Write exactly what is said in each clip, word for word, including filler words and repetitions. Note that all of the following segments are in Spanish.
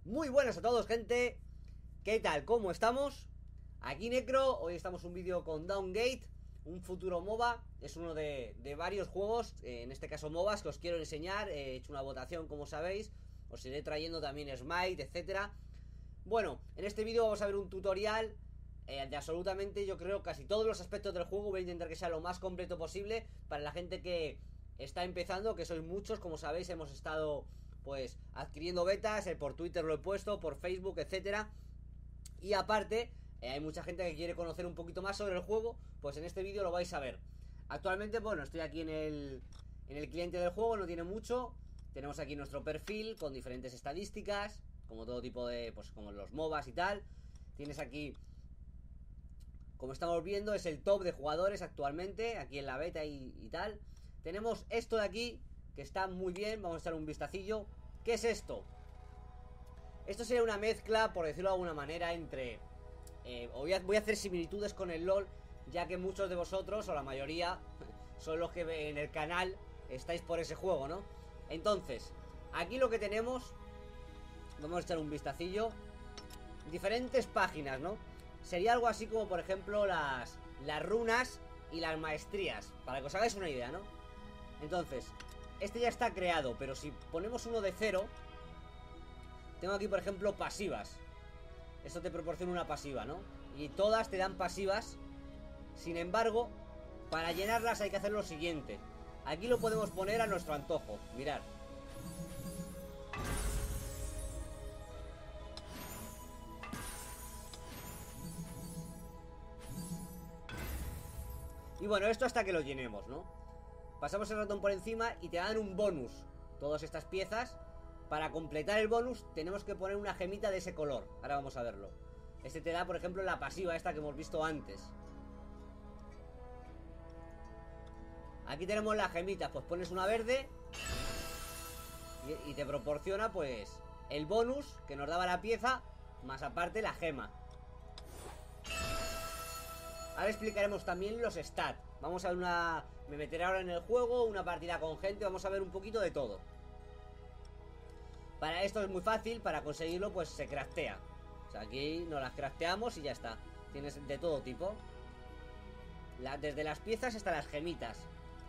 Muy buenas a todos, gente. ¿Qué tal? ¿Cómo estamos? Aquí Necro, hoy estamos un vídeo con Downgate, un futuro MOBA. Es uno de, de varios juegos, eh, en este caso MOBAs, que os quiero enseñar. He hecho una votación, como sabéis. Os iré trayendo también Smite, etcétera. Bueno, en este vídeo vamos a ver un tutorial eh, de absolutamente, yo creo, casi todos los aspectos del juego. Voy a intentar que sea lo más completo posible para la gente que está empezando, que sois muchos. Como sabéis, hemos estado pues adquiriendo betas, eh, por Twitter lo he puesto, por Facebook, etcétera. Y aparte, eh, hay mucha gente que quiere conocer un poquito más sobre el juego. Pues en este vídeo lo vais a ver. Actualmente, bueno, estoy aquí en el, en el cliente del juego, no tiene mucho. Tenemos aquí nuestro perfil con diferentes estadísticas, como todo tipo de, pues como los MOBAs y tal. Tienes aquí, como estamos viendo, es el top de jugadores actualmente, aquí en la beta y, y tal. Tenemos esto de aquí, que está muy bien, vamos a echar un vistacillo. ¿Qué es esto? Esto sería una mezcla, por decirlo de alguna manera, entre... Eh, voy, a, voy a hacer similitudes con el LoL, ya que muchos de vosotros, o la mayoría, son los que en el canal estáis por ese juego, ¿no? Entonces, aquí lo que tenemos... Vamos a echar un vistacillo. Diferentes páginas, ¿no? Sería algo así como, por ejemplo, las, las runas y las maestrías, para que os hagáis una idea, ¿no? Entonces, este ya está creado, pero si ponemos uno de cero... Tengo aquí, por ejemplo, pasivas. Esto te proporciona una pasiva, ¿no? Y todas te dan pasivas. Sin embargo, para llenarlas hay que hacer lo siguiente. Aquí lo podemos poner a nuestro antojo. Mirad. Y bueno, esto hasta que lo llenemos, ¿no? Pasamos el ratón por encima y te dan un bonus. Todas estas piezas. Para completar el bonus tenemos que poner una gemita de ese color. Ahora vamos a verlo. Este te da, por ejemplo, la pasiva esta que hemos visto antes. Aquí tenemos la gemita. Pues pones una verde y, y te proporciona, pues, el bonus que nos daba la pieza, más aparte la gema. Ahora explicaremos también los stats. Vamos a ver una... Me meteré ahora en el juego, una partida con gente. Vamos a ver un poquito de todo. Para esto es muy fácil, para conseguirlo pues se craftea. O sea, aquí nos las crafteamos y ya está. Tienes de todo tipo, la, desde las piezas hasta las gemitas.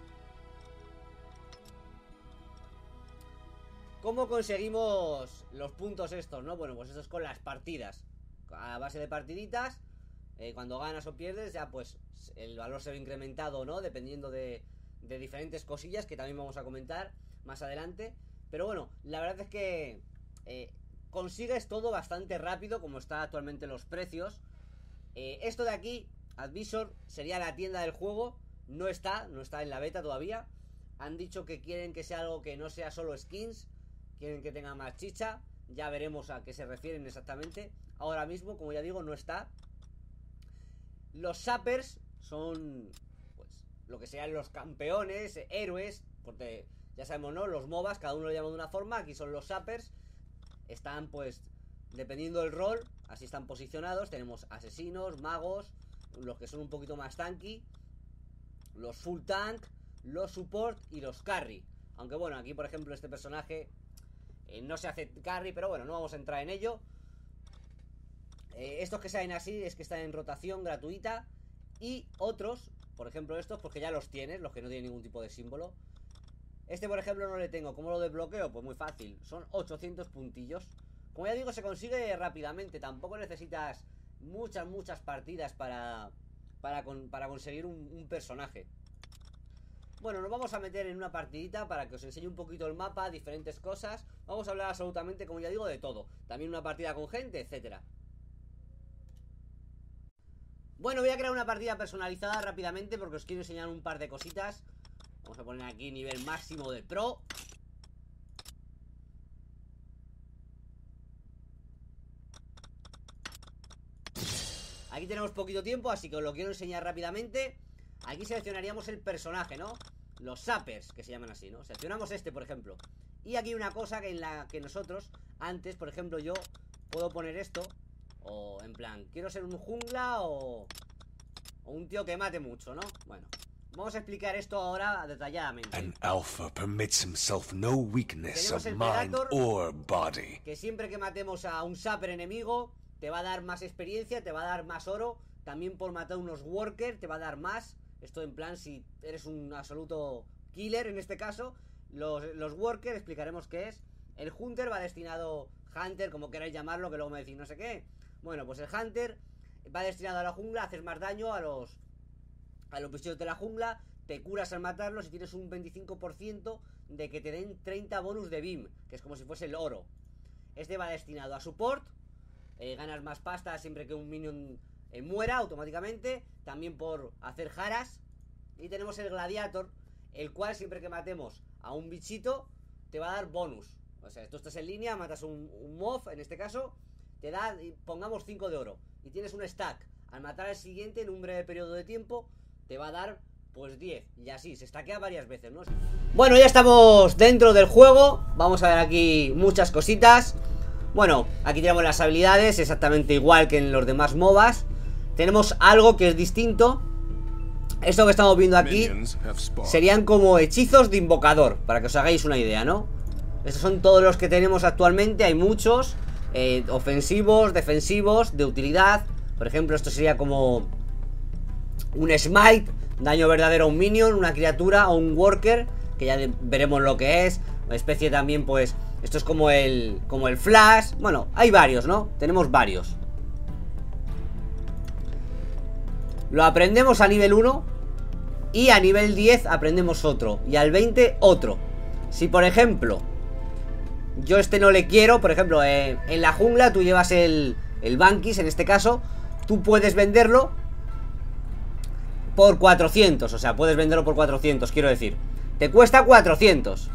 ¿Cómo conseguimos los puntos estos, no? Bueno, pues eso es con las partidas. A base de partiditas, eh, cuando ganas o pierdes, ya pues el valor se ve incrementado, ¿no? Dependiendo de, de diferentes cosillas que también vamos a comentar más adelante. Pero bueno, la verdad es que eh, consigues todo bastante rápido, como está actualmente los precios. Eh, esto de aquí, Advisor, sería la tienda del juego. No está, no está en la beta todavía. Han dicho que quieren que sea algo que no sea solo skins. Quieren que tenga más chicha. Ya veremos a qué se refieren exactamente. Ahora mismo, como ya digo, no está. Los sappers son, pues, lo que sean los campeones, héroes, porque... Ya sabemos, ¿no? Los MOBAs, cada uno lo llama de una forma. Aquí son los sappers. Están, pues, dependiendo del rol, así están posicionados. Tenemos asesinos, magos, los que son un poquito más tanky, los full tank, los support y los carry. Aunque bueno, aquí por ejemplo este personaje eh, no se hace carry, pero bueno, no vamos a entrar en ello. eh, Estos que salen así es que están en rotación gratuita. Y otros, por ejemplo estos, porque ya los tienes, los que no tienen ningún tipo de símbolo. Este, por ejemplo, no le tengo. ¿Cómo lo desbloqueo? Pues muy fácil. Son ochocientos puntillos. Como ya digo, se consigue rápidamente. Tampoco necesitas muchas, muchas partidas para, para, con, para conseguir un, un personaje. Bueno, nos vamos a meter en una partidita para que os enseñe un poquito el mapa, diferentes cosas. Vamos a hablar absolutamente, como ya digo, de todo. También una partida con gente, etcétera. Bueno, voy a crear una partida personalizada rápidamente porque os quiero enseñar un par de cositas. Vamos a poner aquí nivel máximo de pro. Aquí tenemos poquito tiempo, así que os lo quiero enseñar rápidamente. Aquí seleccionaríamos el personaje, ¿no? Los sappers, que se llaman así, ¿no? Seleccionamos este, por ejemplo. Y aquí hay una cosa que en la que nosotros, antes, por ejemplo, yo puedo poner esto. O en plan, quiero ser un jungla o... O un tío que mate mucho, ¿no? Bueno, Vamos a explicar esto ahora detalladamente. An alpha permits himself no weakness Tenemos of el mind Predator, or body. que siempre que matemos a un Sapper enemigo, te va a dar más experiencia, te va a dar más oro. También por matar unos Workers te va a dar más. Esto en plan si eres un absoluto killer en este caso. Los, los Workers explicaremos qué es. El Hunter va destinado, Hunter como queráis llamarlo, que luego me decís no sé qué. Bueno, pues el Hunter va destinado a la jungla, haces más daño a los a los bichos de la jungla, te curas al matarlos y tienes un veinticinco por ciento de que te den treinta bonus de beam, que es como si fuese el oro. Este va destinado a support, eh, ganas más pasta siempre que un minion eh, muera automáticamente, también por hacer jaras. Y tenemos el gladiator, el cual siempre que matemos a un bichito te va a dar bonus. O sea, tú estás en línea, matas un, un mob, en este caso, te da, pongamos cinco de oro, y tienes un stack. Al matar al siguiente en un breve periodo de tiempo te va a dar pues diez, y así, se stackea varias veces, ¿no? Bueno, ya estamos dentro del juego. Vamos a ver aquí muchas cositas. Bueno, aquí tenemos las habilidades, exactamente igual que en los demás MOBAs. Tenemos algo que es distinto. Esto que estamos viendo aquí serían como hechizos de invocador, para que os hagáis una idea, ¿no? Estos son todos los que tenemos actualmente, hay muchos, eh, ofensivos, defensivos, de utilidad. Por ejemplo, esto sería como un smite, daño verdadero a un minion, una criatura o un worker, que ya veremos lo que es. Una especie también, pues, esto es como el, como el flash. Bueno, hay varios, ¿no? Tenemos varios. Lo aprendemos a nivel uno y a nivel diez aprendemos otro, y al veinte otro. Si por ejemplo yo este no le quiero, por ejemplo, eh, en la jungla tú llevas el, el Bankis, en este caso, tú puedes venderlo por cuatrocientos, o sea, puedes venderlo por cuatrocientos, quiero decir. Te cuesta cuatrocientos.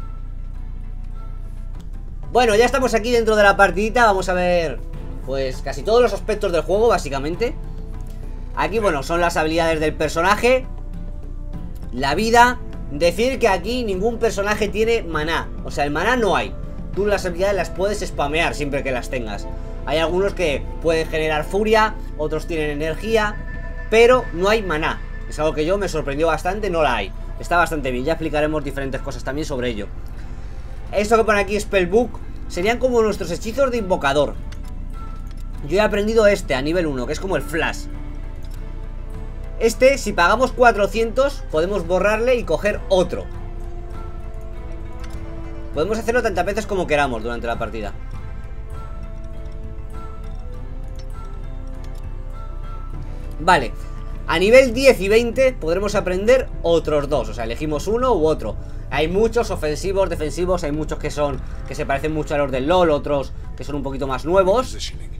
Bueno, ya estamos aquí dentro de la partidita, vamos a ver, pues, casi todos los aspectos del juego, básicamente. Aquí, bueno, son las habilidades del personaje. La vida. Decir que aquí ningún personaje tiene maná. O sea, el maná no hay. Tú las habilidades las puedes spamear siempre que las tengas. Hay algunos que pueden generar furia, otros tienen energía, pero no hay maná. Es algo que yo me sorprendió bastante, no la hay. Está bastante bien, ya explicaremos diferentes cosas también sobre ello. Esto que pone aquí Spellbook serían como nuestros hechizos de invocador. Yo he aprendido este a nivel uno, que es como el flash. Este, si pagamos cuatrocientos, podemos borrarle y coger otro. Podemos hacerlo tantas veces como queramos durante la partida. Vale, a nivel diez y veinte podremos aprender otros dos. O sea, elegimos uno u otro. Hay muchos ofensivos, defensivos. Hay muchos que son, que se parecen mucho a los del LoL. Otros que son un poquito más nuevos.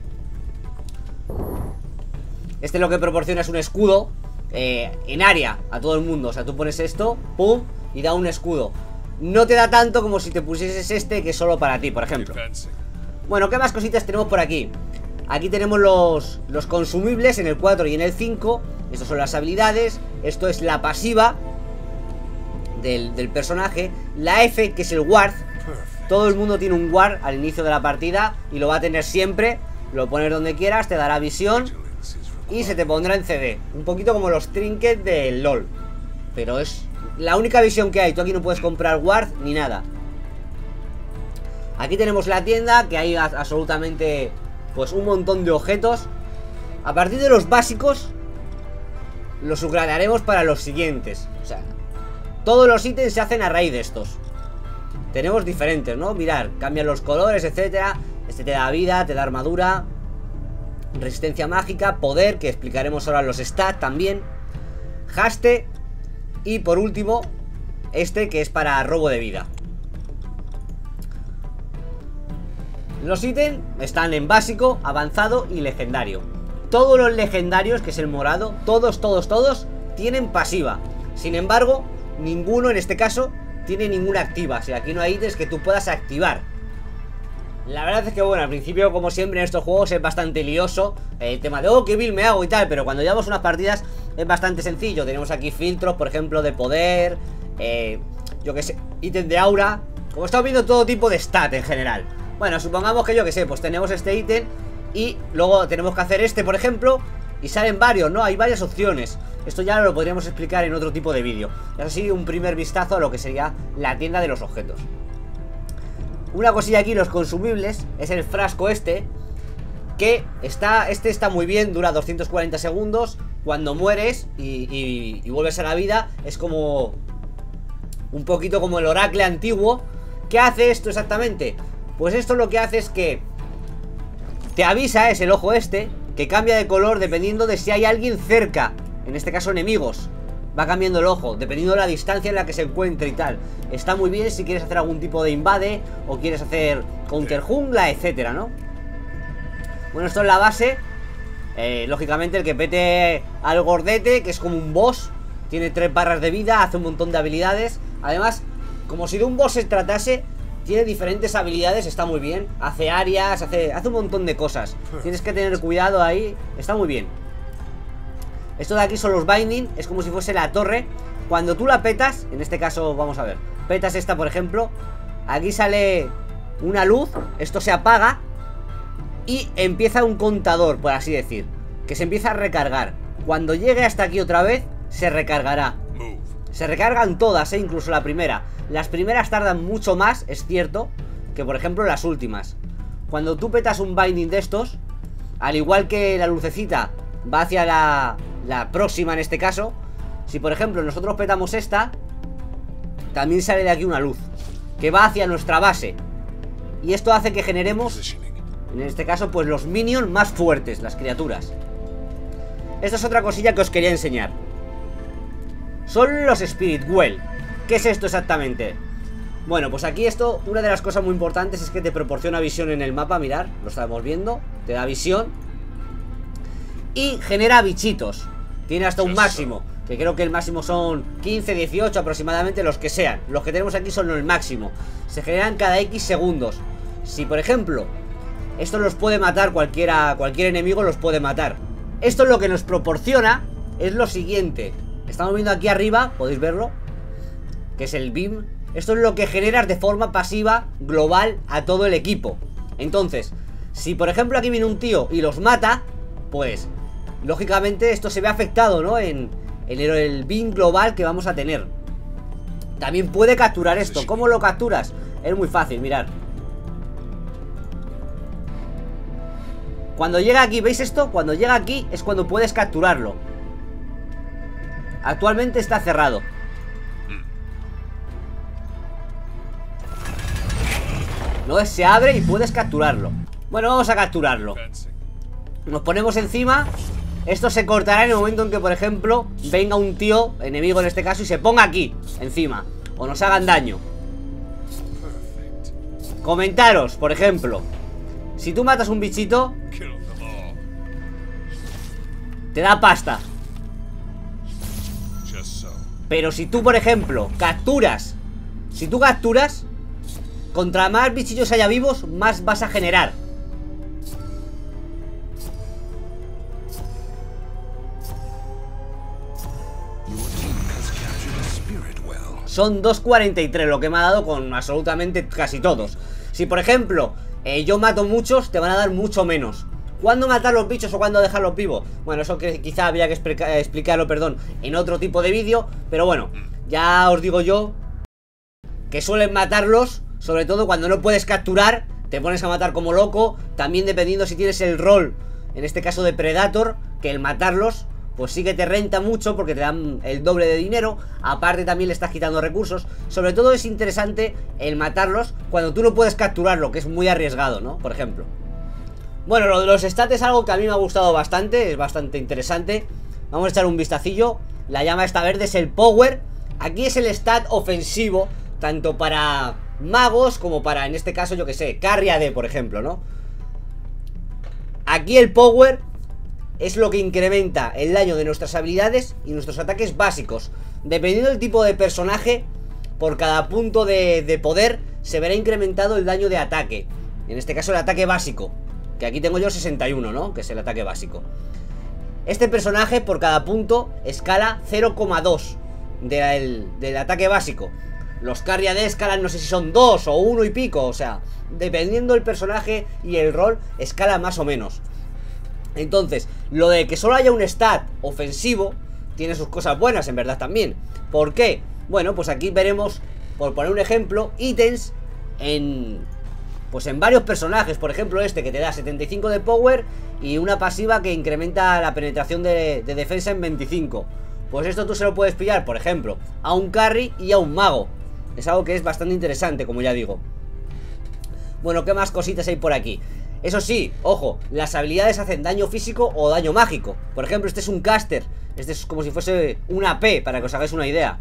Este lo que proporciona es un escudo eh, en área a todo el mundo. O sea, tú pones esto, pum, y da un escudo. No te da tanto como si te pusieses este, que es solo para ti, por ejemplo. Bueno, ¿qué más cositas tenemos por aquí? Aquí tenemos los, los consumibles en el cuatro y en el cinco. Estas son las habilidades. Esto es la pasiva del, del personaje. La F, que es el ward. Todo el mundo tiene un ward al inicio de la partida y lo va a tener siempre. Lo pones donde quieras, te dará visión y se te pondrá en C D. Un poquito como los trinkets del LoL, pero es la única visión que hay. Tú aquí no puedes comprar ward ni nada. Aquí tenemos la tienda, que hay absolutamente, pues, un montón de objetos. A partir de los básicos los upgradearemos para los siguientes. O sea, todos los ítems se hacen a raíz de estos. Tenemos diferentes, ¿no? Mirar, cambian los colores, etcétera. Este te da vida, te da armadura, resistencia mágica, poder, que explicaremos ahora los stats también, haste, y por último este, que es para robo de vida. Los ítems están en básico, avanzado y legendario. Todos los legendarios, que es el morado, todos, todos, todos tienen pasiva. Sin embargo, ninguno en este caso tiene ninguna activa. O sea, aquí no hay ítems que tú puedas activar. La verdad es que, bueno, al principio, como siempre en estos juegos, es bastante lioso el tema de, oh, qué build me hago y tal. Pero cuando llevamos unas partidas es bastante sencillo. Tenemos aquí filtros, por ejemplo, de poder, eh, yo que sé, ítem de aura. Como estamos viendo, todo tipo de stat en general. Bueno, supongamos que, yo que sé, pues tenemos este ítem y luego tenemos que hacer este, por ejemplo, y salen varios, ¿no? Hay varias opciones. Esto ya lo podríamos explicar en otro tipo de vídeo. Y así un primer vistazo a lo que sería la tienda de los objetos. Una cosilla aquí, los consumibles, es el frasco este, que está, este está muy bien, dura doscientos cuarenta segundos. Cuando mueres y, y, y vuelves a la vida, es como un poquito como el oracle antiguo. ¿Qué hace esto exactamente? Pues esto lo que hace es que te avisa, es el ojo este, que cambia de color dependiendo de si hay alguien cerca. En este caso enemigos. Va cambiando el ojo, dependiendo de la distancia en la que se encuentre y tal. Está muy bien si quieres hacer algún tipo de invade, o quieres hacer counter jungla, etcétera, ¿no? Bueno, esto es la base. eh, Lógicamente el que pete al gordete, que es como un boss, tiene tres barras de vida, hace un montón de habilidades. Además, como si de un boss se tratase, tiene diferentes habilidades, está muy bien. Hace áreas, hace, hace un montón de cosas. Tienes que tener cuidado ahí, está muy bien. Esto de aquí son los binding, es como si fuese la torre. Cuando tú la petas, en este caso, vamos a ver, petas esta por ejemplo, aquí sale una luz, esto se apaga y empieza un contador, por así decir, que se empieza a recargar. Cuando llegue hasta aquí otra vez, se recargará. Se recargan todas, ¿eh? Incluso la primera. Las primeras tardan mucho más, es cierto, que por ejemplo las últimas. Cuando tú petas un binding de estos, al igual que la lucecita va hacia la, la próxima en este caso, si por ejemplo nosotros petamos esta, también sale de aquí una luz que va hacia nuestra base. Y esto hace que generemos, en este caso, pues los minions más fuertes, las criaturas. Esta es otra cosilla que os quería enseñar. Son los Spirit Well. ¿Qué es esto exactamente? Bueno, pues aquí esto, una de las cosas muy importantes es que te proporciona visión en el mapa. Mirad, lo estamos viendo, te da visión y genera bichitos. Tiene hasta un máximo, que creo que el máximo son quince, dieciocho aproximadamente, los que sean. Los que tenemos aquí son el máximo. Se generan cada X segundos. Si por ejemplo esto los puede matar, cualquiera, cualquier enemigo los puede matar. Esto lo que nos proporciona es lo siguiente. Estamos viendo aquí arriba, podéis verlo, que es el beam. Esto es lo que generas de forma pasiva, global, a todo el equipo. Entonces, si por ejemplo aquí viene un tío y los mata, pues lógicamente esto se ve afectado, ¿no? En, en el, el beam global que vamos a tener. También puede capturar esto. ¿Cómo lo capturas? Es muy fácil, mirad. Cuando llega aquí, ¿veis esto? Cuando llega aquí es cuando puedes capturarlo. Actualmente está cerrado. ¿No? Se abre y puedes capturarlo. Bueno, vamos a capturarlo. Nos ponemos encima. Esto se cortará en el momento en que, por ejemplo, venga un tío, enemigo en este caso, y se ponga aquí, encima, o nos hagan daño. Comentaros, por ejemplo, si tú matas un bichito, te da pasta. Pero si tú, por ejemplo, capturas, si tú capturas, contra más bichillos haya vivos, más vas a generar. Son dos cuarenta y tres lo que me ha dado con absolutamente casi todos. Si por ejemplo eh, yo mato muchos, te van a dar mucho menos. ¿Cuándo matar los bichos o cuándo dejarlos vivos? Bueno, eso que quizá habría que explica, explicarlo, perdón, en otro tipo de vídeo. Pero bueno, ya os digo yo que suelen matarlos, sobre todo cuando no puedes capturar. Te pones a matar como loco. También dependiendo si tienes el rol, en este caso de Predator, que el matarlos pues sí que te renta mucho porque te dan el doble de dinero. Aparte también le estás quitando recursos. Sobre todo es interesante el matarlos cuando tú no puedes capturarlo, que es muy arriesgado, ¿no? Por ejemplo. Bueno, lo de los stats es algo que a mí me ha gustado bastante. Es bastante interesante. Vamos a echar un vistacillo. La llama esta verde es el power. Aquí es el stat ofensivo, tanto para magos como para, en este caso, yo que sé, carry A D, por ejemplo, ¿no? Aquí el power es lo que incrementa el daño de nuestras habilidades y nuestros ataques básicos. Dependiendo del tipo de personaje, por cada punto de, de poder se verá incrementado el daño de ataque. En este caso el ataque básico, que aquí tengo yo sesenta y uno, ¿no? Que es el ataque básico. Este personaje por cada punto escala cero coma dos del, del ataque básico. Los carry A D escalan no sé si son dos o uno y pico. O sea, dependiendo del personaje y el rol, escala más o menos. Entonces, lo de que solo haya un stat ofensivo tiene sus cosas buenas, en verdad, también. ¿Por qué? Bueno, pues aquí veremos, por poner un ejemplo, ítems en... pues en varios personajes. Por ejemplo, este que te da setenta y cinco de power y una pasiva que incrementa la penetración de, de defensa en veinticinco. Pues esto tú se lo puedes pillar, por ejemplo, a un carry y a un mago. Es algo que es bastante interesante, como ya digo. Bueno, ¿qué más cositas hay por aquí? Eso sí, ojo, las habilidades hacen daño físico o daño mágico. Por ejemplo, este es un caster. Este es como si fuese una A P, para que os hagáis una idea.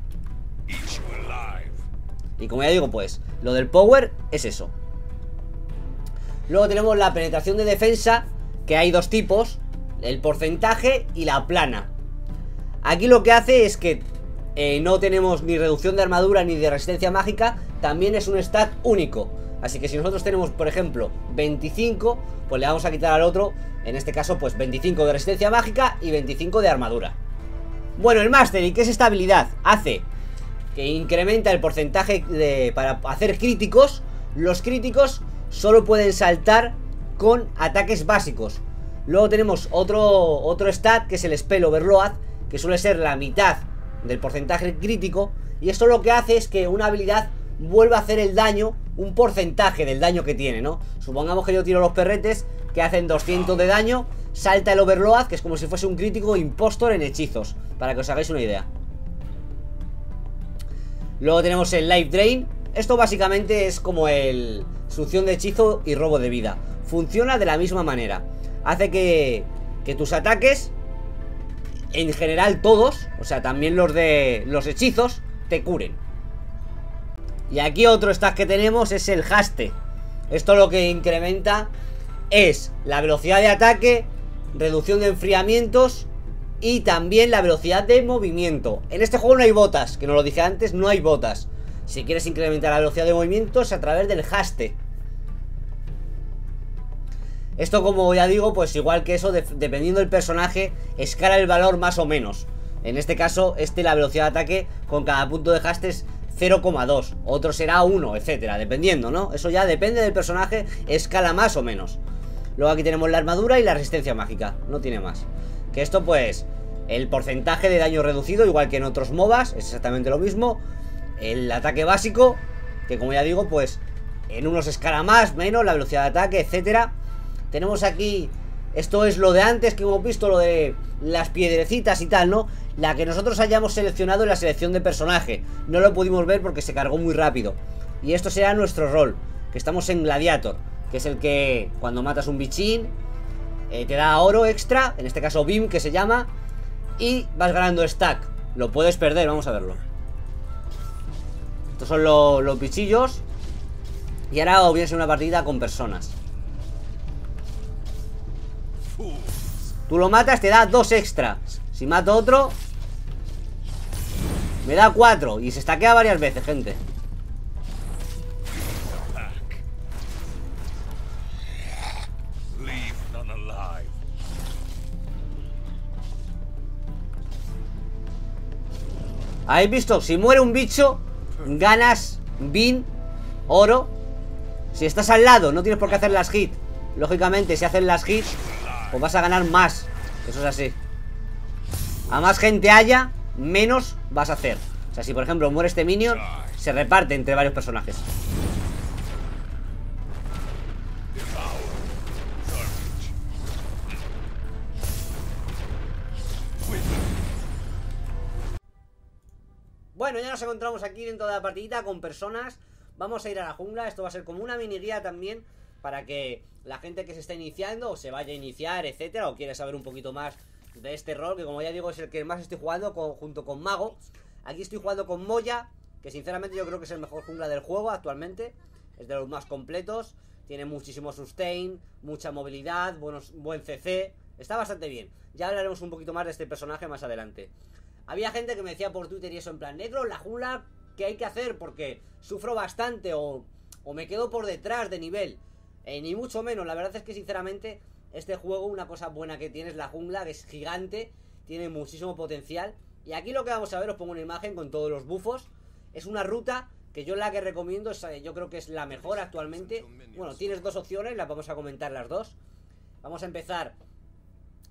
Y como ya digo, pues, lo del power es eso. Luego tenemos la penetración de defensa, que hay dos tipos, el porcentaje y la plana. Aquí lo que hace es que eh, no tenemos ni reducción de armadura ni de resistencia mágica. También es un stat único. Así que si nosotros tenemos, por ejemplo, veinticinco, pues le vamos a quitar al otro, en este caso, pues veinticinco de resistencia mágica y veinticinco de armadura. Bueno, el Mastery, ¿qué es esta habilidad? Hace que incrementa el porcentaje de, para hacer críticos. Los críticos solo pueden saltar con ataques básicos. Luego tenemos otro, otro stat, que es el Spell Overload, que suele ser la mitad del porcentaje crítico. Y esto lo que hace es que una habilidad vuelva a hacer el daño, un porcentaje del daño que tiene, ¿no? Supongamos que yo tiro los perretes que hacen doscientos de daño, salta el Overload, que es como si fuese un crítico impostor en hechizos, para que os hagáis una idea. Luego tenemos el Life Drain. Esto básicamente es como el succión de hechizo y robo de vida. Funciona de la misma manera. Hace que, que tus ataques, en general todos, o sea, también los de los hechizos, te curen. Y aquí otro stat que tenemos es el Haste. Esto lo que incrementa es la velocidad de ataque, reducción de enfriamientos y también la velocidad de movimiento. En este juego no hay botas, que no lo dije antes, no hay botas. Si quieres incrementar la velocidad de movimiento es a través del Haste. Esto, como ya digo, pues igual que eso, de, dependiendo del personaje, escala el valor más o menos. En este caso, este la velocidad de ataque con cada punto de Haste es cero coma dos, otro será uno, etcétera, dependiendo, ¿no? Eso ya depende del personaje, escala más o menos. Luego aquí tenemos la armadura y la resistencia mágica, no tiene más. Que esto, pues, el porcentaje de daño reducido, igual que en otros MOBAs, es exactamente lo mismo. El ataque básico, que como ya digo, pues, en unos escala más, menos, la velocidad de ataque, etcétera. Tenemos aquí, esto es lo de antes que hemos visto, lo de las piedrecitas y tal, ¿no? La que nosotros hayamos seleccionado en la selección de personaje. No lo pudimos ver porque se cargó muy rápido. Y esto será nuestro rol, que estamos en Gladiator, que es el que cuando matas un bichín eh, te da oro extra, en este caso B I M que se llama, y vas ganando stack. Lo puedes perder, vamos a verlo. Estos son lo, los bichillos. Y ahora os voy a enseñar una partida con personas. Tú lo matas, te da dos extra. Si mato otro, me da cuatro. Y se estaquea varias veces, gente. ¿Habéis visto? Si muere un bicho, ganas bin, oro. Si estás al lado, no tienes por qué hacer las hits. Lógicamente, si hacen las hits, pues vas a ganar más. Eso es así. A más gente haya, menos vas a hacer. O sea, si por ejemplo muere este minion, se reparte entre varios personajes. Bueno, ya nos encontramos aquí dentro de la partidita con personas. Vamos a ir a la jungla. Esto va a ser como una mini guía también, para que la gente que se está iniciando o se vaya a iniciar, etcétera, o quiere saber un poquito más de este rol, que como ya digo es el que más estoy jugando con, junto con Mago. Aquí estoy jugando con Moya, que sinceramente yo creo que es el mejor jungla del juego actualmente. Es de los más completos, tiene muchísimo sustain, mucha movilidad, buenos, buen C C, está bastante bien. Ya hablaremos un poquito más de este personaje más adelante. Había gente que me decía por Twitter y eso en plan, negro, la jungla, ¿qué hay que hacer? Porque sufro bastante o, o me quedo por detrás de nivel. Eh, ni mucho menos, la verdad es que sinceramente este juego, una cosa buena que tiene es la jungla, que es gigante, tiene muchísimo potencial. Y aquí lo que vamos a ver, os pongo una imagen con todos los bufos. Es una ruta que yo la que recomiendo, es, yo creo que es la mejor actualmente. Bueno, tienes dos opciones, las vamos a comentar las dos. Vamos a empezar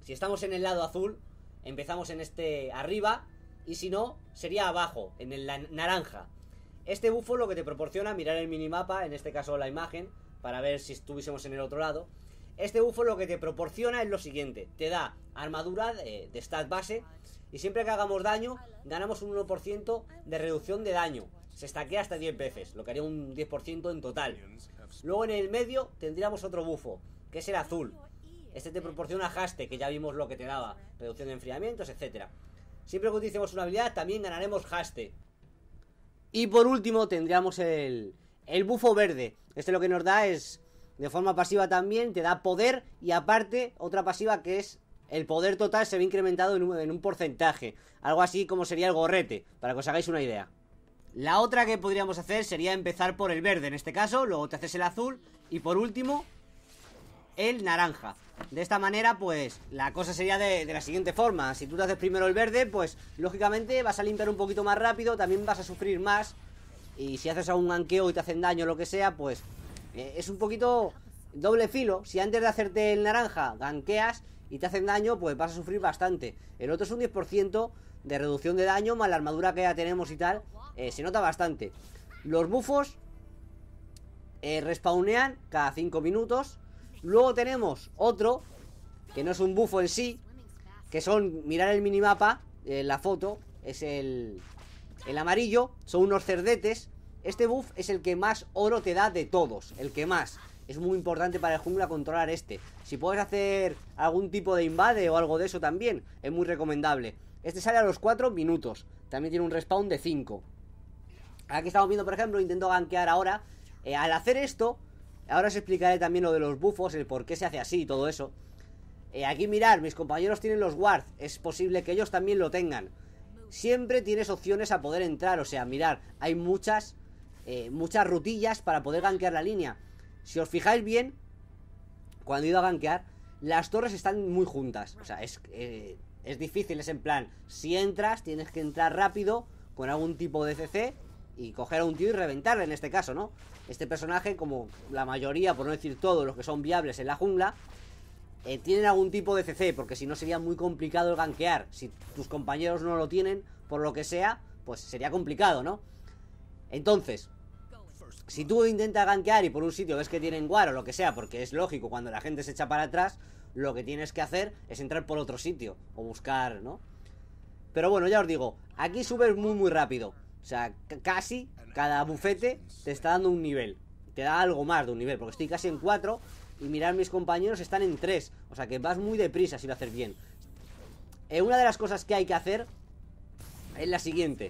Si estamos en el lado azul, empezamos en este arriba, y si no, sería abajo, en el naranja. Este bufo lo que te proporciona, mirar el minimapa, en este caso la imagen, para ver si estuviésemos en el otro lado. Este bufo lo que te proporciona es lo siguiente: te da armadura de, de stat base, y siempre que hagamos daño, ganamos un uno por ciento de reducción de daño. Se stackea hasta diez veces, lo que haría un diez por ciento en total. Luego en el medio tendríamos otro bufo, que es el azul. Este te proporciona haste, que ya vimos lo que te daba, reducción de enfriamientos, etcétera. Siempre que utilicemos una habilidad también ganaremos haste. Y por último tendríamos el, el bufo verde. Este lo que nos da es, de forma pasiva también, te da poder, y aparte otra pasiva que es el poder total se ve incrementado en un, en un porcentaje. Algo así como sería el gorrete, para que os hagáis una idea. La otra que podríamos hacer sería empezar por el verde, en este caso, luego te haces el azul y por último el naranja. De esta manera, pues, la cosa sería de, de la siguiente forma. Si tú te haces primero el verde, pues, lógicamente vas a limpiar un poquito más rápido, también vas a sufrir más. Y si haces algún ganqueo y te hacen daño o lo que sea, pues, eh, es un poquito doble filo. Si antes de hacerte el naranja ganqueas y te hacen daño, pues vas a sufrir bastante. El otro es un diez por ciento de reducción de daño, más la armadura que ya tenemos y tal. Eh, se nota bastante. Los bufos eh, respawnean cada cinco minutos. Luego tenemos otro, que no es un bufo en sí, que son, mirar el minimapa, eh, la foto, es el, el amarillo, son unos cerdetes. Este buff es el que más oro te da de todos, el que más. Es muy importante para el jungla controlar este. Si puedes hacer algún tipo de invade o algo de eso también, es muy recomendable. Este sale a los cuatro minutos, también tiene un respawn de cinco. Aquí estamos viendo, por ejemplo, intento gankear ahora. eh, Al hacer esto, ahora os explicaré también lo de los bufos, el por qué se hace así y todo eso. eh, Aquí mirar, mis compañeros tienen los wards, es posible que ellos también lo tengan. Siempre tienes opciones a poder entrar, o sea, mirar, hay muchas eh, Muchas rutillas para poder gankear la línea. Si os fijáis bien, cuando he ido a gankear, las torres están muy juntas. O sea, es, eh, es difícil, es en plan, si entras, tienes que entrar rápido con algún tipo de C C y coger a un tío y reventarle, en este caso, ¿no? Este personaje, como la mayoría, por no decir todos los que son viables en la jungla, eh, tienen algún tipo de C C, porque si no sería muy complicado el gankear. Si tus compañeros no lo tienen, por lo que sea, pues sería complicado, ¿no? Entonces, si tú intentas gankear y por un sitio ves que tienen guard o lo que sea, porque es lógico, cuando la gente se echa para atrás, lo que tienes que hacer es entrar por otro sitio o buscar, ¿no? Pero bueno, ya os digo, aquí subes muy muy rápido. O sea, casi cada bufete te está dando un nivel. Te da algo más de un nivel, porque estoy casi en cuatro y mirad, mis compañeros están en tres. O sea que vas muy deprisa si lo haces bien. eh, Una de las cosas que hay que hacer es la siguiente.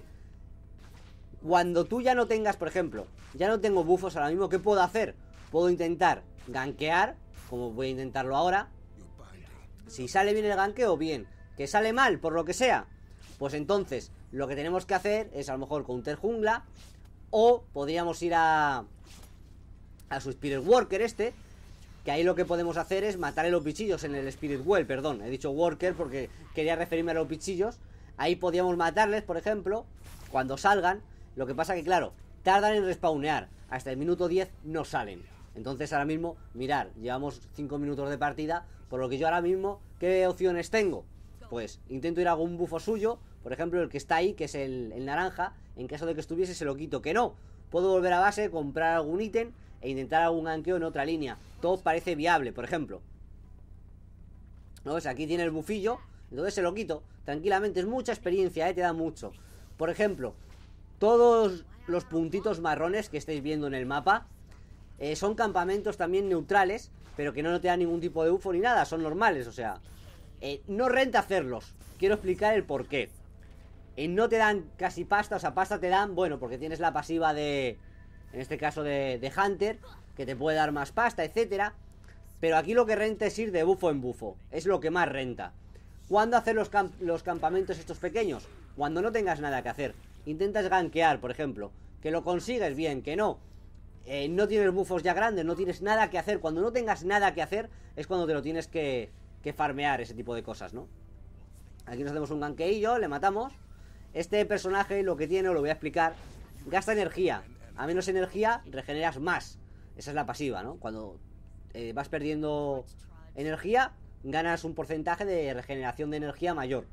Cuando tú ya no tengas, por ejemplo, ya no tengo bufos ahora mismo, ¿qué puedo hacer? Puedo intentar gankear, como voy a intentarlo ahora. Si sale bien el ganqueo, bien. Que sale mal, por lo que sea, pues entonces lo que tenemos que hacer es a lo mejor counter jungla. O podríamos ir a A su Spirit Worker este, que ahí lo que podemos hacer es matar a los bichillos en el Spirit Well, perdón, he dicho Worker porque quería referirme a los bichillos. Ahí podríamos matarles, por ejemplo, cuando salgan. Lo que pasa que, claro, tardan en respawnear. Hasta el minuto diez no salen. Entonces ahora mismo, mirar, llevamos cinco minutos de partida. Por lo que yo ahora mismo, ¿qué opciones tengo? Pues intento ir a algún bufo suyo. Por ejemplo, el que está ahí, que es el, el naranja. En caso de que estuviese, se lo quito. Que no, puedo volver a base, comprar algún ítem e intentar algún ganqueo en otra línea. Todo parece viable, por ejemplo, ¿no? Pues aquí tiene el bufillo, entonces se lo quito tranquilamente. Es mucha experiencia, ¿eh? Te da mucho. Por ejemplo, todos los puntitos marrones que estáis viendo en el mapa eh, son campamentos también neutrales, pero que no te dan ningún tipo de bufo ni nada, son normales, o sea, eh, no renta hacerlos. Quiero explicar el por qué. Eh, no te dan casi pasta, o sea, pasta te dan, bueno, porque tienes la pasiva de, en este caso de, de Hunter, que te puede dar más pasta, etcétera. Pero aquí lo que renta es ir de bufo en bufo, es lo que más renta. ¿Cuándo hacer los, camp los campamentos estos pequeños? Cuando no tengas nada que hacer. Intentas gankear, por ejemplo, que lo consigues bien, que no, eh, no tienes bufos ya grandes, no tienes nada que hacer. Cuando no tengas nada que hacer es cuando te lo tienes que, que farmear, ese tipo de cosas, ¿no? Aquí nos hacemos un gankeillo, le matamos. Este personaje lo que tiene, os lo voy a explicar, gasta energía. A menos energía regeneras más. Esa es la pasiva, ¿no? Cuando eh, vas perdiendo energía, ganas un porcentaje de regeneración de energía mayor.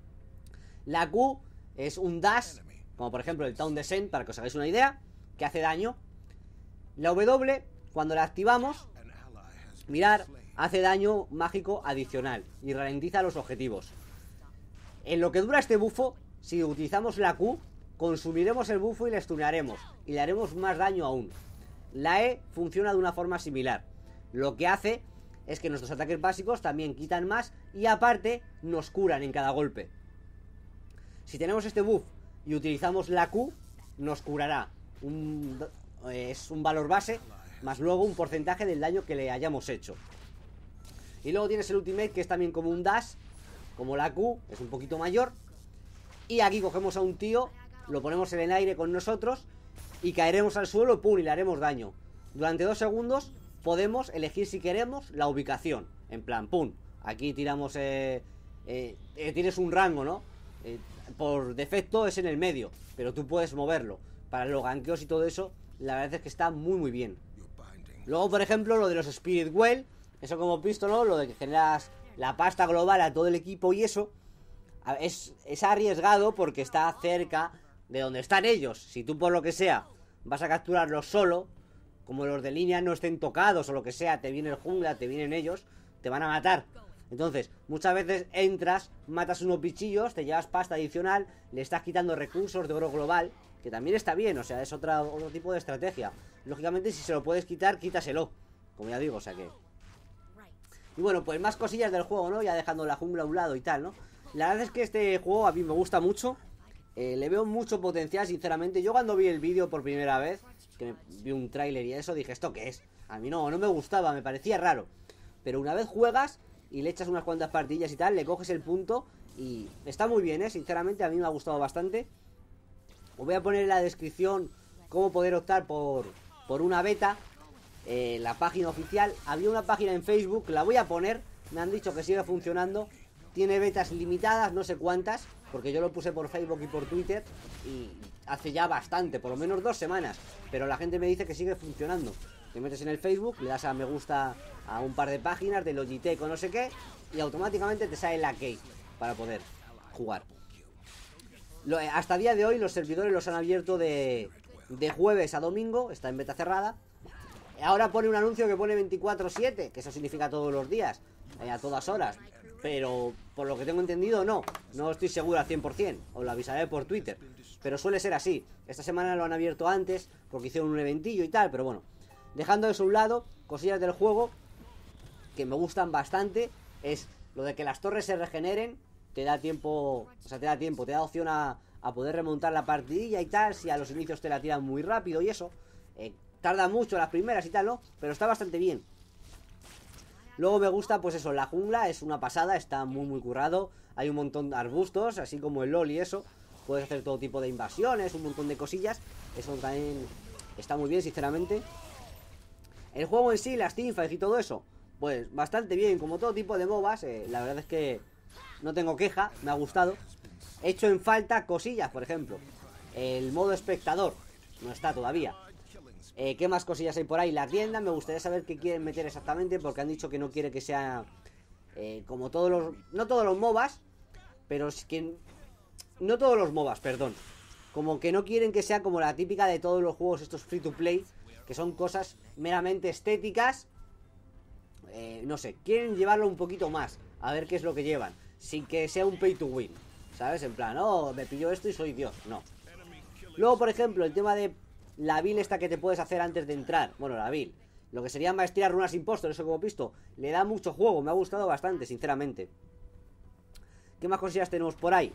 La Q es un dash, como por ejemplo el Town Descent, para que os hagáis una idea, que hace daño. La W, cuando la activamos, mirar, hace daño mágico adicional y ralentiza los objetivos. En lo que dura este bufo, si utilizamos la Q, consumiremos el bufo y le stunearemos, y le haremos más daño aún. La E funciona de una forma similar. Lo que hace es que nuestros ataques básicos también quitan más y aparte nos curan en cada golpe. Si tenemos este buff y utilizamos la Q, nos curará. Un, es un valor base, más luego un porcentaje del daño que le hayamos hecho. Y luego tienes el ultimate, que es también como un dash, como la Q, es un poquito mayor. Y aquí cogemos a un tío, lo ponemos en el aire con nosotros y caeremos al suelo, pum, y le haremos daño. Durante dos segundos podemos elegir si queremos la ubicación. En plan, pum, aquí tiramos, eh, eh, eh, tienes un rango, ¿no? Eh, por defecto es en el medio, pero tú puedes moverlo. Para los gankeos y todo eso, la verdad es que está muy muy bien. Luego, por ejemplo, lo de los Spirit Well, eso como hemos visto, ¿no? Lo de que generas la pasta global a todo el equipo y eso, es, es arriesgado porque está cerca de donde están ellos. Si tú por lo que sea vas a capturarlos solo, como los de línea no estén tocados o lo que sea, te viene el jungla, te vienen ellos, te van a matar. Entonces, muchas veces entras, matas unos bichillos, te llevas pasta adicional, le estás quitando recursos de oro global, que también está bien, o sea, es otra, otro tipo de estrategia. Lógicamente, si se lo puedes quitar, quítaselo, como ya digo, o sea que... Y bueno, pues más cosillas del juego, ¿no? Ya dejando la jungla a un lado y tal, ¿no? La verdad es que este juego a mí me gusta mucho, eh, le veo mucho potencial, sinceramente. Yo cuando vi el vídeo por primera vez, que vi un tráiler y eso, dije, ¿esto qué es? A mí no, no me gustaba, me parecía raro. Pero una vez juegas y le echas unas cuantas partidillas y tal, le coges el punto y está muy bien, ¿eh? Sinceramente a mí me ha gustado bastante. Os voy a poner en la descripción cómo poder optar por, por una beta, eh, la página oficial. Había una página en Facebook, la voy a poner, me han dicho que sigue funcionando. Tiene betas limitadas, no sé cuántas, porque yo lo puse por Facebook y por Twitter y hace ya bastante, por lo menos dos semanas. Pero la gente me dice que sigue funcionando. Te metes en el Facebook, le das a me gusta a un par de páginas de Logitech o no sé qué, y automáticamente te sale la key para poder jugar. Lo, hasta el día de hoy los servidores los han abierto de, de jueves a domingo, está en beta cerrada. Ahora pone un anuncio que pone veinticuatro siete, que eso significa todos los días, eh, a todas horas. Pero por lo que tengo entendido no, no estoy seguro al cien por cien, os lo avisaré por Twitter. Pero suele ser así, esta semana lo han abierto antes porque hicieron un eventillo y tal, pero bueno. Dejando eso a un lado, cosillas del juego que me gustan bastante, es lo de que las torres se regeneren, te da tiempo, o sea, te da tiempo, te da opción a, a poder remontar la partidilla y tal, si a los inicios te la tiran muy rápido y eso. Eh, tarda mucho las primeras y tal, ¿no? Pero está bastante bien. Luego me gusta, pues eso, la jungla es una pasada, está muy muy currado. Hay un montón de arbustos, así como el LOL y eso. Puedes hacer todo tipo de invasiones, un montón de cosillas. Eso también está muy bien, sinceramente. El juego en sí, las teamfights y todo eso, pues bastante bien, como todo tipo de MOBAs. eh, La verdad es que no tengo queja, me ha gustado. He hecho en falta cosillas, por ejemplo el modo espectador, no está todavía. Eh, ¿Qué más cosillas hay por ahí? La tienda, me gustaría saber qué quieren meter exactamente, porque han dicho que no quiere que sea eh, como todos los... No todos los MOBAs, pero es que... No todos los MOBAs, perdón. Como que no quieren que sea como la típica de todos los juegos estos free to play, que son cosas meramente estéticas. Eh, no sé, quieren llevarlo un poquito más, a ver qué es lo que llevan, sin que sea un pay to win, ¿sabes? En plan, oh, me pilló esto y soy Dios, no. Luego, por ejemplo, el tema de la build esta que te puedes hacer antes de entrar. Bueno, la build, lo que sería maestría runas impostor, eso como he visto, le da mucho juego, me ha gustado bastante, sinceramente. ¿Qué más cosillas tenemos por ahí?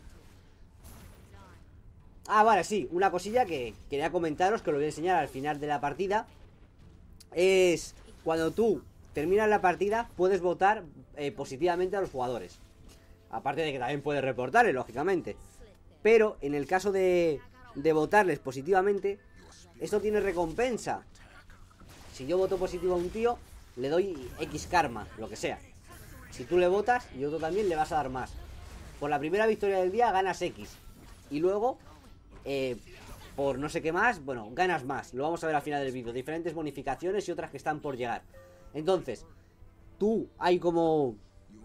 Ah, vale, sí, una cosilla que quería comentaros, que lo voy a enseñar al final de la partida. Es cuando tú terminas la partida, puedes votar eh, positivamente a los jugadores. Aparte de que también puedes reportarles, lógicamente. Pero en el caso de, de votarles positivamente, esto tiene recompensa. Si yo voto positivo a un tío, le doy X karma, lo que sea. Si tú le votas y otro también, le vas a dar más. Por la primera victoria del día ganas X. Y luego, eh, por no sé qué más, bueno, ganas más. Lo vamos a ver al final del vídeo. Diferentes bonificaciones y otras que están por llegar. Entonces, tú hay como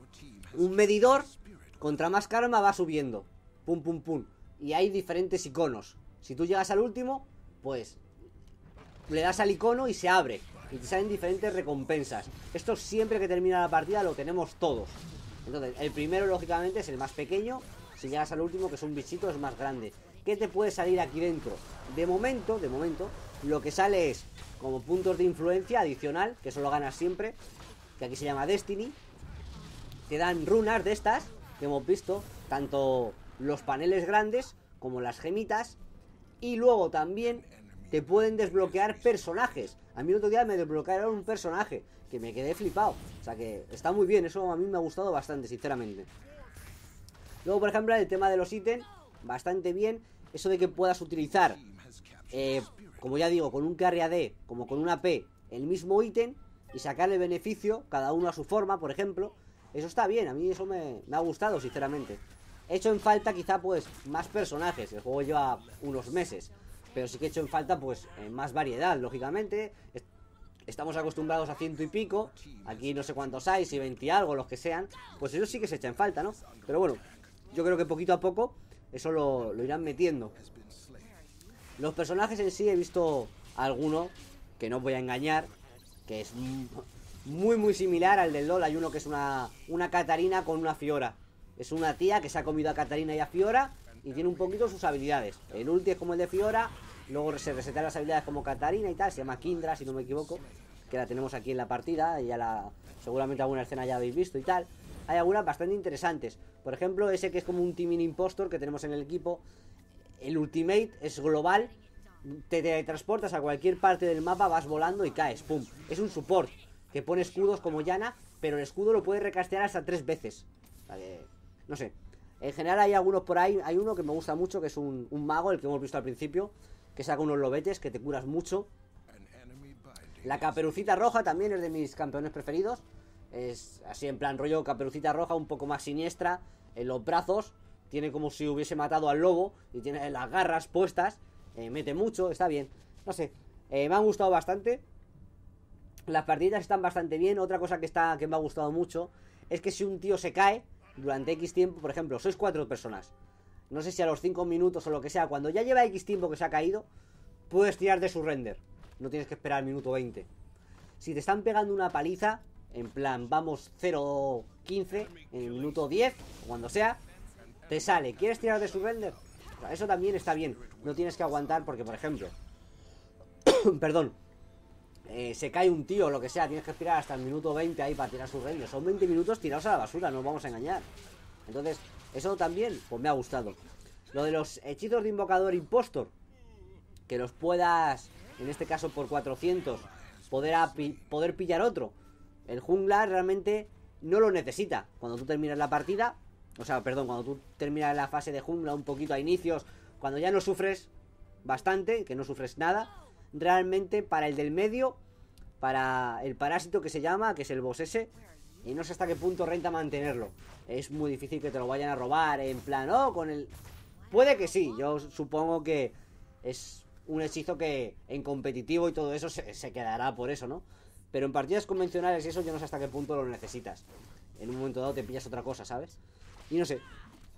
un medidor. Contra más karma va subiendo. Pum, pum, pum. Y hay diferentes iconos. Si tú llegas al último, pues le das al icono y se abre. Y te salen diferentes recompensas. Esto siempre que termina la partida lo tenemos todos. Entonces, el primero lógicamente es el más pequeño. Si llegas al último, que es un bichito, es más grande. ¿Qué te puede salir aquí dentro? De momento, de momento, lo que sale es como puntos de influencia adicional, que eso lo ganas siempre, que aquí se llama Destiny. Te dan runas de estas, que hemos visto, tanto los paneles grandes como las gemitas. Y luego también te pueden desbloquear personajes. A mí el otro día me desbloquearon un personaje que me quedé flipado. O sea que está muy bien, eso a mí me ha gustado bastante, sinceramente. Luego, por ejemplo, el tema de los ítems, bastante bien. Eso de que puedas utilizar, eh, como ya digo, con un carry A D como con una P, el mismo ítem y sacarle beneficio, cada uno a su forma, por ejemplo. Eso está bien, a mí eso me, me ha gustado, sinceramente. He hecho en falta quizá pues más personajes. El juego lleva unos meses, pero sí que he hecho en falta pues eh, más variedad, lógicamente. Estamos acostumbrados a ciento y pico. Aquí no sé cuántos hay, si veinte y algo, los que sean. Pues eso sí que se echa en falta, ¿no? Pero bueno, yo creo que poquito a poco eso lo, lo irán metiendo. Los personajes en sí he visto alguno que no os voy a engañar, que es muy muy similar al del LoL. Hay uno que es una, una Katarina con una Fiora. Es una tía que se ha comido a Katarina y a Fiora y tiene un poquito sus habilidades. El ulti es como el de Fiora, luego se resetan las habilidades como Katarina y tal. Se llama Kindra, si no me equivoco, que la tenemos aquí en la partida. Y ya la, seguramente alguna escena ya habéis visto y tal. Hay algunas bastante interesantes. Por ejemplo, ese que es como un Teaming Impostor que tenemos en el equipo. El ultimate es global. Te teletransportas a cualquier parte del mapa, vas volando y caes, pum. Es un support que pone escudos como Yana, pero el escudo lo puedes recastear hasta tres veces. O sea que, no sé. En general hay algunos por ahí. Hay uno que me gusta mucho, que es un, un mago, el que hemos visto al principio, que saca unos lobetes que te curas mucho. La Caperucita Roja también es de mis campeones preferidos. Es así en plan rollo Caperucita Roja, un poco más siniestra. En los brazos tiene como si hubiese matado al lobo y tiene las garras puestas. eh, Mete mucho, está bien. No sé, eh, me han gustado bastante. Las partidas están bastante bien. Otra cosa que está que me ha gustado mucho es que si un tío se cae durante X tiempo, por ejemplo, sois cuatro personas, no sé si a los cinco minutos o lo que sea, cuando ya lleva X tiempo que se ha caído, puedes tirar de su render. No tienes que esperar al minuto veinte. Si te están pegando una paliza, en plan, vamos cero quince, en el minuto diez, o cuando sea, te sale, ¿quieres tirar de su render? O sea, eso también está bien. No tienes que aguantar porque, por ejemplo, perdón, eh, se cae un tío o lo que sea, tienes que esperar hasta el minuto veinte ahí para tirar su render. Son veinte minutos tirados a la basura, no nos vamos a engañar. Entonces, eso también, pues me ha gustado. Lo de los hechizos de invocador impostor, que los puedas, en este caso por cuatrocientos, poder, api- poder pillar otro. El jungla realmente no lo necesita. Cuando tú terminas la partida, o sea, perdón, cuando tú terminas la fase de jungla un poquito a inicios, cuando ya no sufres bastante, que no sufres nada, realmente para el del medio, para el parásito que se llama, que es el boss ese, y no sé hasta qué punto renta mantenerlo. Es muy difícil que te lo vayan a robar, en plan, oh, con el... Puede que sí, yo supongo que es un hechizo que en competitivo y todo eso se, se quedará por eso, ¿no? Pero en partidas convencionales y eso yo no sé hasta qué punto lo necesitas. En un momento dado te pillas otra cosa, ¿sabes? Y no sé.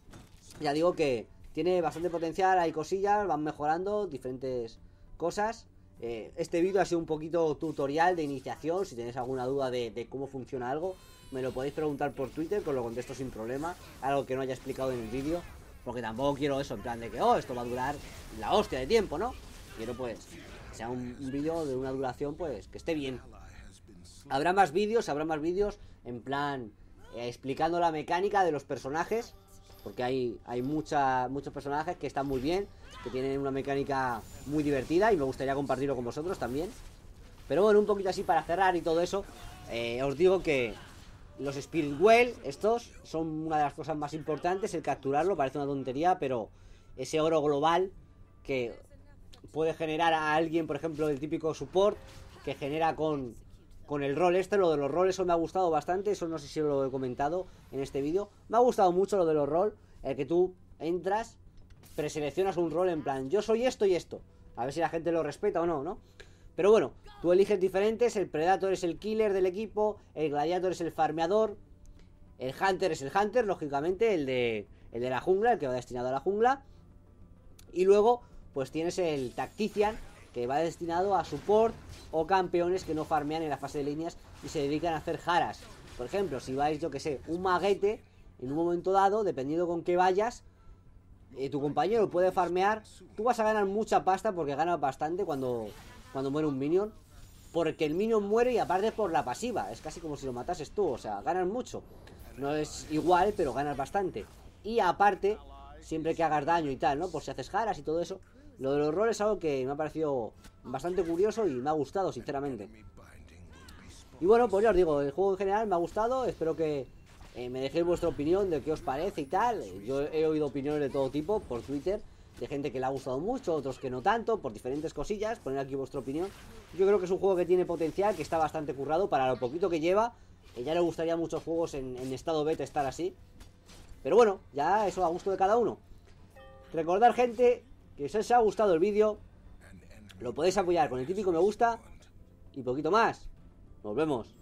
Ya digo que tiene bastante potencial, hay cosillas, van mejorando diferentes cosas. Eh, este vídeo ha sido un poquito tutorial de iniciación. Si tenéis alguna duda de, de cómo funciona algo, me lo podéis preguntar por Twitter, que os lo contesto sin problema. Algo que no haya explicado en el vídeo, porque tampoco quiero eso, en plan de que, oh, esto va a durar la hostia de tiempo, ¿no? Quiero pues que sea un, un vídeo de una duración pues que esté bien. Habrá más vídeos, habrá más vídeos en plan eh, explicando la mecánica de los personajes, porque hay, hay mucha, muchos personajes que están muy bien, que tienen una mecánica muy divertida y me gustaría compartirlo con vosotros también. Pero bueno, un poquito así para cerrar y todo eso, eh, os digo que los Spirit Well, estos son una de las cosas más importantes. El capturarlo parece una tontería, pero ese oro global que puede generar a alguien, por ejemplo, el típico support que genera con, con el rol este. Lo de los roles, eso me ha gustado bastante. Eso no sé si lo he comentado en este vídeo. Me ha gustado mucho lo de los roles, el que tú entras, preseleccionas un rol en plan, yo soy esto y esto, a ver si la gente lo respeta o no, ¿no? Pero bueno, tú eliges diferentes. El Predator es el killer del equipo, el Gladiator es el farmeador, El Hunter es el Hunter, lógicamente, el de, el de la jungla, el que va destinado a la jungla. Y luego, pues tienes el Tactician, que va destinado a support o campeones que no farmean en la fase de líneas y se dedican a hacer jaras. Por ejemplo, si vais, yo que sé, un maguete, en un momento dado, dependiendo con qué vayas, eh, tu compañero puede farmear. Tú vas a ganar mucha pasta porque ganas bastante cuando, cuando muere un minion. Porque el minion muere y aparte por la pasiva. Es casi como si lo matases tú, o sea, ganas mucho. No es igual, pero ganas bastante. Y aparte, siempre que hagas daño y tal, ¿no? Por si haces jaras y todo eso. Lo de los roles es algo que me ha parecido bastante curioso y me ha gustado, sinceramente. Y bueno, pues ya os digo, el juego en general me ha gustado. Espero que eh, me dejéis vuestra opinión de qué os parece y tal. Yo he oído opiniones de todo tipo por Twitter, de gente que le ha gustado mucho, otros que no tanto, por diferentes cosillas. Poned aquí vuestra opinión. Yo creo que es un juego que tiene potencial, que está bastante currado para lo poquito que lleva. Que ya le gustaría a muchos juegos en, en estado beta estar así. Pero bueno, ya eso a gusto de cada uno. Recordad, gente, que si os ha gustado el vídeo, lo podéis apoyar con el típico me gusta y poquito más. Nos vemos.